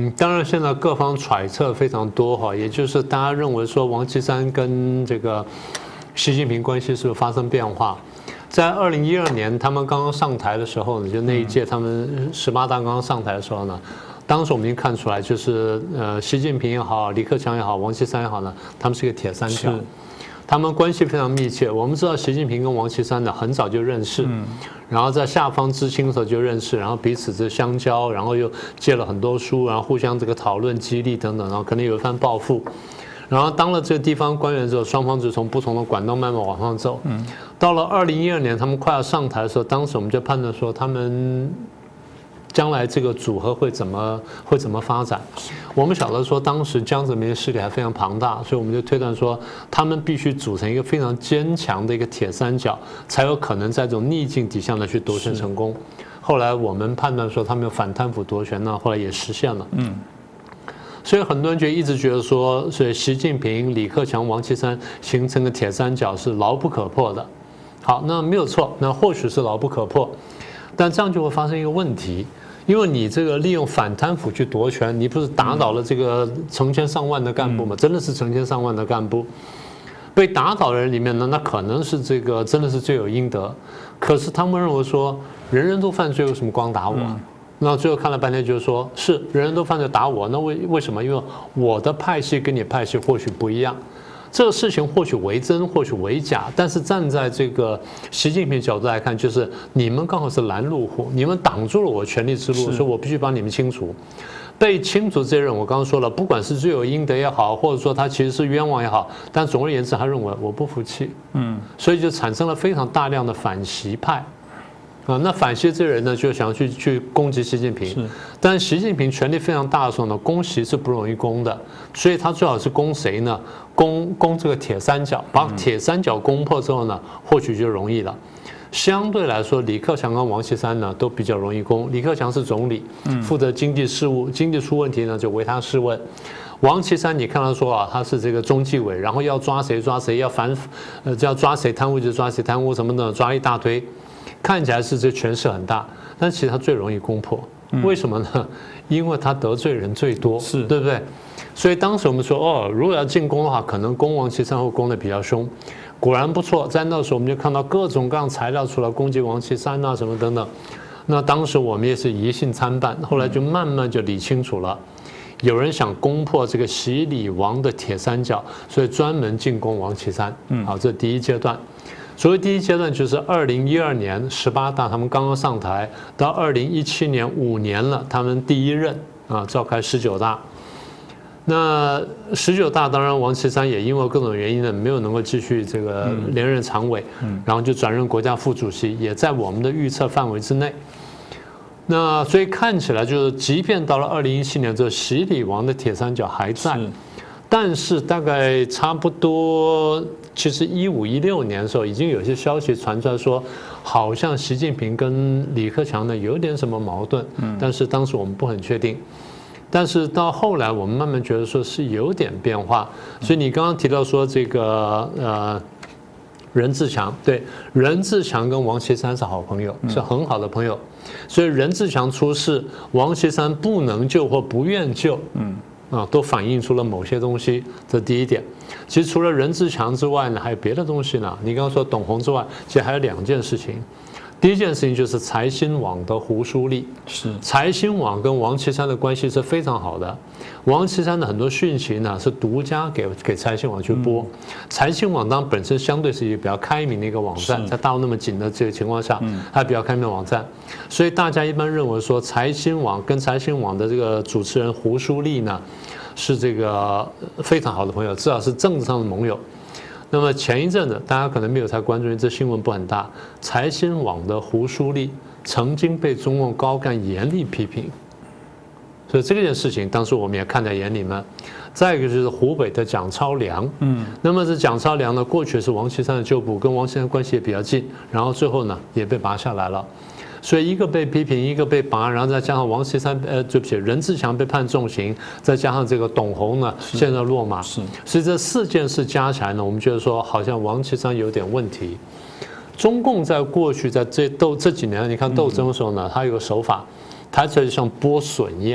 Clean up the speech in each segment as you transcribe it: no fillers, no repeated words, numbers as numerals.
当然现在各方揣测非常多哈，也就是大家认为说王岐山跟这个习近平关系是不是发生变化？在2012年他们刚刚上台的时候呢，就那一届他们18大刚刚上台的时候呢，当时我们已经看出来，就是习近平也好，李克强也好，王岐山也好呢，他们是一个铁三角。他们关系非常密切。我们知道习近平跟王岐山呢很早就认识，然后在下方知青的时候就认识，然后彼此是相交，然后又借了很多书，然后互相这个讨论、激励等等，然后可能有一番抱负。然后当了这个地方官员之后，双方就从不同的管道慢慢往上走。到了2012年，他们快要上台的时候，当时我们就判断说他们将来这个组合会怎么发展？我们晓得说，当时江泽民势力还非常庞大，所以我们就推断说，他们必须组成一个非常坚强的一个铁三角，才有可能在这种逆境底下呢去夺权成功。后来我们判断说，他们有反贪腐夺权呢，后来也实现了。所以很多人就一直觉得说，所以习近平、李克强、王岐山形成的铁三角是牢不可破的。好，那没有错，那或许是牢不可破，但这样就会发生一个问题。因为你这个利用反贪腐去夺权，你不是打倒了这个成千上万的干部吗？真的是成千上万的干部，被打倒的人里面呢，那可能是这个真的是罪有应得。可是他们认为说，人人都犯罪，为什么光打我？那最后看了半天，就是说是人人都犯罪打我，那为什么？因为我的派系跟你派系或许不一样。这个事情或许为真，或许为假，但是站在这个习近平角度来看，就是你们刚好是拦路虎，你们挡住了我权力之路，所以我必须把你们清除。被清除这些人，我刚刚说了，不管是罪有应得也好，或者说他其实是冤枉也好，但总而言之，他认为我不服气，所以就产生了非常大量的反习派。那反习这些人呢，就想要去攻击习近平，但习近平权力非常大的时候呢，攻习是不容易攻的，所以他最好是攻谁呢？攻这个铁三角，把铁三角攻破之后呢，或许就容易了。相对来说，李克强跟王岐山呢都比较容易攻。李克强是总理，负责经济事务，经济出问题呢就唯他是问。王岐山，你看他说啊，他是这个中纪委，然后要抓谁抓谁，要抓谁贪污就抓谁贪污什么的，抓一大堆。看起来是这权势很大，但其实他最容易攻破。为什么呢？因为他得罪人最多，对不对？所以当时我们说，如果要进攻的话，可能攻王岐山会攻得比较凶。果然不错，在那时候我们就看到各种各样材料出来攻击王岐山啊什么等等。那当时我们也是疑心参半，后来就慢慢就理清楚了。有人想攻破这个习李王的铁三角，所以专门进攻王岐山。好，这第一阶段。所谓第一阶段，就是2012年18大他们刚刚上台，到2017年5年了，他们第一任召开19大。那19大当然王岐山也因为各种原因呢，没有能够继续这个连任常委，然后就转任国家副主席，也在我们的预测范围之内。那所以看起来就是，即便到了2017年之后，习李王的铁三角还在。但是大概差不多，其实15、16年的时候，已经有些消息传出来说，好像习近平跟李克强呢有点什么矛盾，但是当时我们不很确定。但是到后来，我们慢慢觉得说是有点变化。所以你刚刚提到说这个任志强，对，任志强跟王岐山是好朋友，是很好的朋友。所以任志强出事，王岐山不能救或不愿救，都反映出了某些东西，这第一点。其实除了任志强之外呢，还有别的东西呢。你刚刚说董宏之外，其实还有2件事情。第一件事情就是财新网的胡舒立，财新网跟王岐山的关系是非常好的。王岐山的很多讯息呢是独家给财新网去播。财新网当然本身相对是一个比较开明的一个网站，在大陆那么紧的这个情况下，它比较开明的网站，所以大家一般认为说财新网跟财新网的这个主持人胡舒立呢是这个非常好的朋友，至少是政治上的盟友。那么前一阵子大家可能没有太关注，这新闻不很大。财新网的胡舒立曾经被中共高干严厉批评，所以这件事情当时我们也看在眼里面。再一个就是湖北的蒋超良，那么这蒋超良呢，过去是王岐山的旧部，跟王岐山关系也比较近，然后最后呢也被拔下来了。所以一个被批评，一个被拔，然后再加上王岐山对不起，任志强被判重刑，再加上这个董宏呢现在落马，所以这4件事加起来呢，我们觉得说好像王岐山有点问题。中共在过去在这几年，你看斗争的时候呢，它有个手法，它就像剥笋一样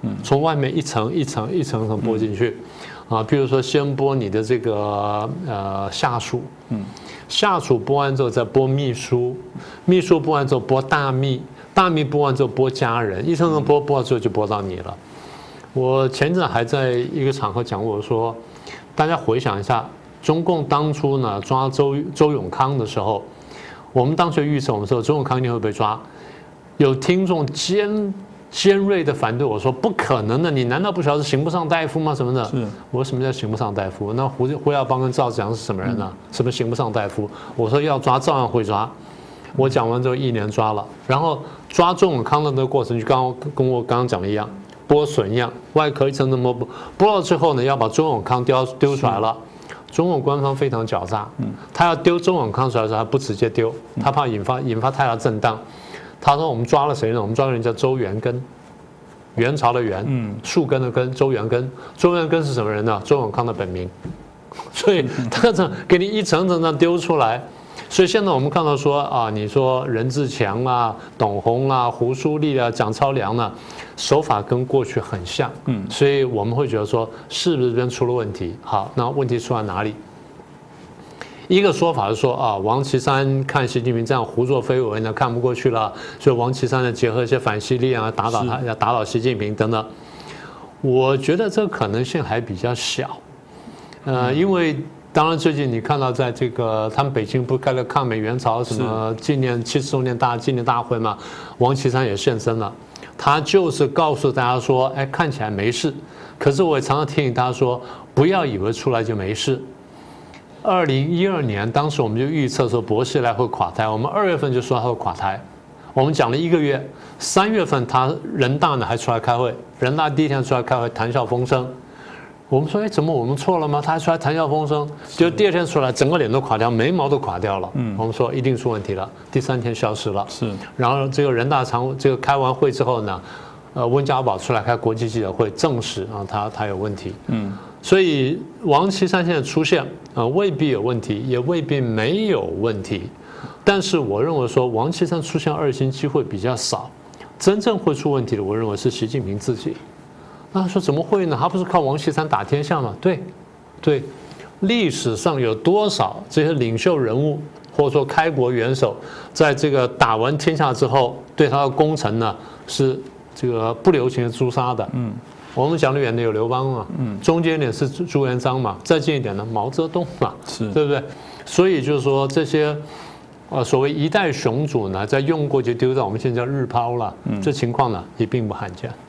从外面一层一层一层层剥进去，比如说先剥你的这个下属，下属剥完之后再剥秘书，秘书剥完之后剥大秘，大秘剥完之后剥家人，一层层剥到最后就剥到你了。我前阵还在一个场合讲过，说大家回想一下，中共当初呢抓周永康的时候，我们当时预测我们说周永康一定会被抓，有听众尖锐的反对我说不可能的，你难道不晓得刑不上大夫吗？什么的？我说什么叫刑不上大夫？那胡耀邦跟赵子阳是什么人呢？什么刑不上大夫？我说要抓照样会抓。我讲完之后1年抓了，然后抓周永康的那个过程就跟我刚刚讲的一样，剥笋一样，外壳一层层剥到最后呢，要把周永康丢出来了。中共官方非常狡诈，他要丢周永康出来的时候，他不直接丢，他怕引发太大震荡。他说我们抓了谁呢？我们抓了人叫周元根，元朝的元，树根的根，周元根。周元根是什么人呢？周永康的本名。所以他这给你一层层的丢出来。所以现在我们看到说你说任志强啊、董宏啊、胡舒立啊、蒋超良呢，手法跟过去很像，所以我们会觉得说是不是这边出了问题？好，那问题出在哪里？一个说法是说王岐山看习近平这样胡作非为呢，看不过去了，所以王岐山呢结合一些反西力量打倒他，要打倒习近平等等。我觉得这个可能性还比较小，因为当然最近你看到在这个他们北京不开了抗美援朝什么纪念70周年纪念大会嘛，王岐山也现身了，他就是告诉大家说，哎，看起来没事，可是我也常常提醒大家说，不要以为出来就没事。2012年，当时我们就预测说薄熙来会垮台，我们2月份就说他会垮台，我们讲了1个月，3月份他人大呢还出来开会，人大第一天出来开会谈笑风生，我们说哎怎么我们错了吗？他还出来谈笑风生，就第2天出来整个脸都垮掉，眉毛都垮掉了，我们说一定出问题了，第3天消失了，然后这个人大这个开完会之后呢，温家宝出来开国际记者会证实他有问题，所以王岐山现在出现未必有问题，也未必没有问题，但是我认为说王岐山出现2星机会比较少，真正会出问题的，我认为是习近平自己。那说怎么会呢？他不是靠王岐山打天下吗？对，历史上有多少这些领袖人物或者说开国元首，在这个打完天下之后，对他的功臣呢是这个不留情的诛杀的？我们讲得远的有刘邦嘛，中间一点是朱元璋嘛，再近一点呢毛泽东嘛，对不对？所以就是说这些所谓一代雄主呢，在用过就丢掉，我们现在叫日抛了，这情况呢也并不罕见。